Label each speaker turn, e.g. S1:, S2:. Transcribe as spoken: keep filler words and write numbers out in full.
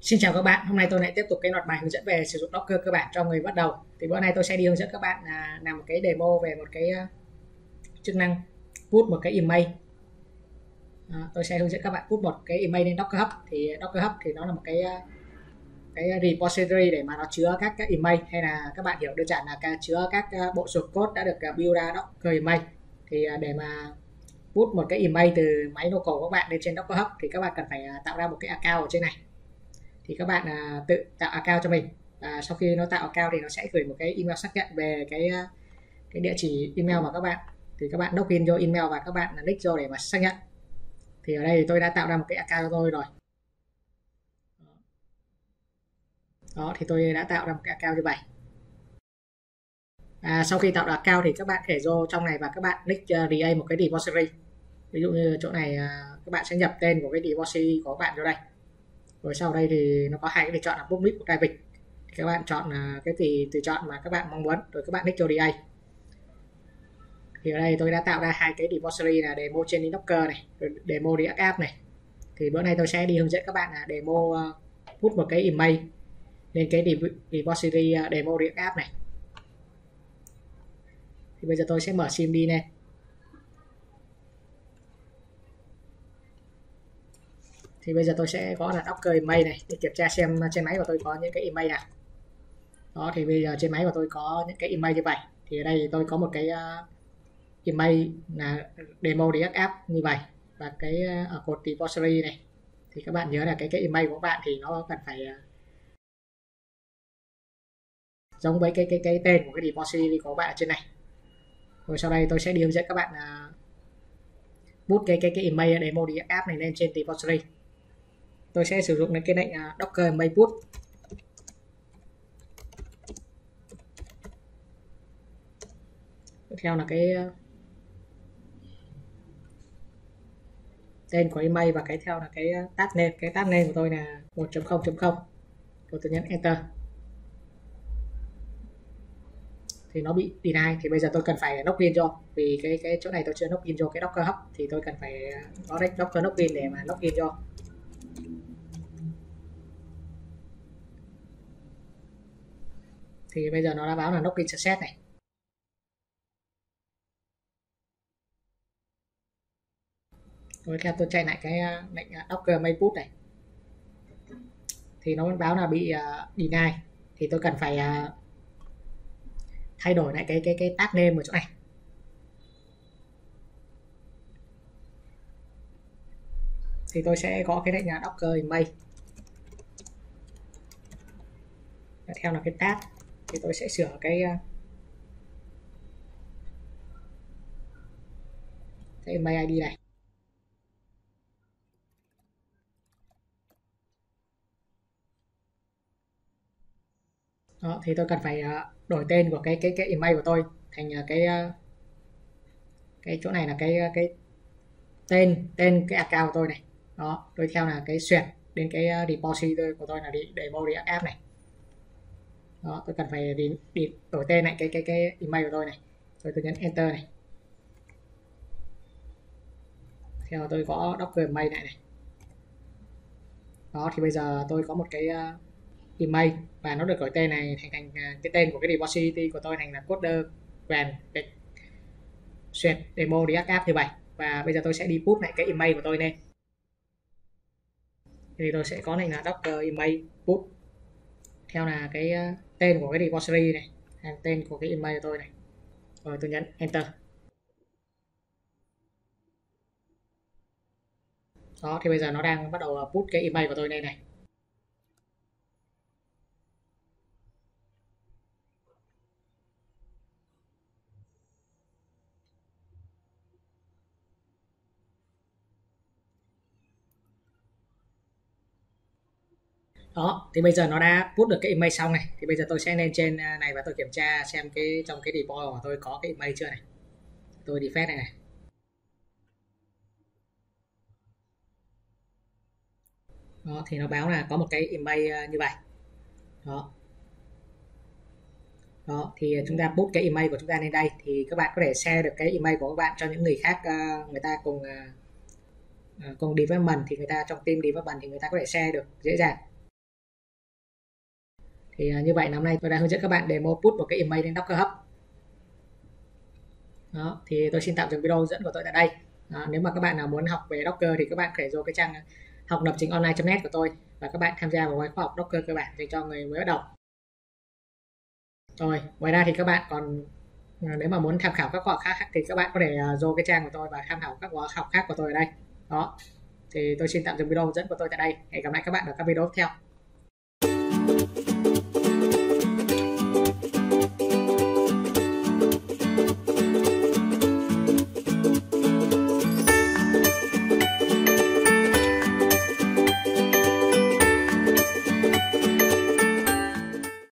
S1: Xin chào các bạn, hôm nay tôi lại tiếp tục cái loạt bài hướng dẫn về sử dụng Docker cơ bản cho người bắt đầu. Thì bữa nay tôi sẽ đi hướng dẫn các bạn là làm một cái demo về một cái uh, chức năng put một cái email. Đó, tôi sẽ hướng dẫn các bạn put một cái email lên Docker Hub. Thì Docker Hub thì nó là một cái uh, cái repository để mà nó chứa các cái email, hay là các bạn hiểu đơn giản là cái chứa các uh, bộ source code đã được uh, build ra Docker email. Thì uh, để mà put một cái email từ máy local của các bạn lên trên Docker Hub thì các bạn cần phải uh, tạo ra một cái account ở trên này. Thì các bạn à, tự tạo account cho mình, và sau khi nó tạo account thì nó sẽ gửi một cái email xác nhận về cái cái địa chỉ email mà các bạn, thì các bạn login vô email và các bạn nick vô để mà xác nhận. Thì ở đây tôi đã tạo ra một cái account cho tôi rồi. Đó, thì tôi đã tạo ra một cái account như vậy. À, sau khi tạo được account thì các bạn thể vô trong này và các bạn nick uh, create một cái repository. Ví dụ như chỗ này uh, các bạn sẽ nhập tên của cái repository của các bạn vô đây. Rồi sau đây thì nó có hai cái lựa chọn là public và private. Thì các bạn chọn cái gì tùy chọn mà các bạn mong muốn, rồi các bạn nick cho đê a. Thì ở đây tôi đã tạo ra hai cái repository là demo trên Docker này, rồi demo React App này. Thì bữa nay tôi sẽ đi hướng dẫn các bạn là demo put một cái email lên cái repository demo React App này. Thì bây giờ tôi sẽ mở sim đi lên. Thì bây giờ tôi sẽ có là Docker email này để kiểm tra xem trên máy của tôi có những cái email nào. Đó, thì bây giờ trên máy của tôi có những cái email như vậy. Thì ở đây thì tôi có một cái uh, email là demo React App như vậy, và cái uh, ở cột repository này thì các bạn nhớ là cái cái email của các bạn thì nó cần phải uh, giống với cái cái cái tên của cái repository của các bạn ở trên này. Rồi sau đây tôi sẽ đi hướng dẫn các bạn uh, put cái cái cái email demo React App này lên trên repository. Tôi sẽ sử dụng đến cái lệnh uh, Docker email put. Tiếp theo là cái tên của email, và cái theo là cái tab name. Cái tab name của tôi là một chấm không chấm không. Rồi tôi nhấn enter thì nó bị deny. Thì bây giờ tôi cần phải login vô, vì cái cái chỗ này tôi chưa login vô cái Docker Hub, thì tôi cần phải có đấy Docker login để mà login vô. Thì bây giờ nó đã báo là login success này. Rồi theo tôi chạy lại cái lệnh Docker email put này thì nó báo là bị uh, deny. Thì tôi cần phải uh, thay đổi lại cái cái cái tag name ở chỗ này. Thì tôi sẽ có cái lệnh là Docker email, và theo là cái tag thì tôi sẽ sửa cái uh, cái email i đê này. Đó, thì tôi cần phải uh, đổi tên của cái cái cái email của tôi thành uh, cái uh, cái chỗ này là cái cái tên tên cái account của tôi này. Đó, tôi theo là cái xuyệt đến cái uh, repository của tôi là demo React App này. Đó, tôi cần phải đi, đi đổi tên lại cái cái cái email của tôi này. Rồi tôi nhấn enter này. Theo tôi có Docker email này này. Đó, thì bây giờ tôi có một cái uh, email và nó được đổi tên này thành thành cái tên của cái repository của tôi thành là coder van xuyệt demo React App như vậy. Và bây giờ tôi sẽ đi put lại cái email của tôi lên. Thì tôi sẽ có này là Docker email put theo là cái tên của cái repository này, hàng tên của cái email của tôi này. Rồi tôi nhấn enter. Đó, thì bây giờ nó đang bắt đầu put cái email của tôi lên này. Đó, thì bây giờ nó đã put được cái email xong này. Thì bây giờ tôi sẽ lên trên này và tôi kiểm tra xem cái trong cái deploy của tôi có cái email chưa này. Tôi defect này này. Đó, thì nó báo là có một cái email như vậy. Đó. Đó, thì chúng ta put cái email của chúng ta lên đây, thì các bạn có thể share được cái email của các bạn cho những người khác, người ta cùng cùng development, thì người ta trong team development thì người ta có thể share được dễ dàng. Thì như vậy năm nay tôi đã hướng dẫn các bạn demo put một cái email lên Docker Hub. Đó, thì tôi xin tạm dừng video hướng dẫn của tôi tại đây. Đó, nếu mà các bạn nào muốn học về Docker thì các bạn có thể vô cái trang học lập trình online chấm net của tôi và các bạn tham gia vào khóa học Docker cơ bản dành cho người mới bắt đầu. Rồi, ngoài ra thì các bạn còn nếu mà muốn tham khảo các khóa học khác thì các bạn có thể vô cái trang của tôi và tham khảo các khóa học khác của tôi ở đây. Đó, thì tôi xin tạm dừng video hướng dẫn của tôi tại đây. Hẹn gặp lại các bạn ở các video tiếp theo.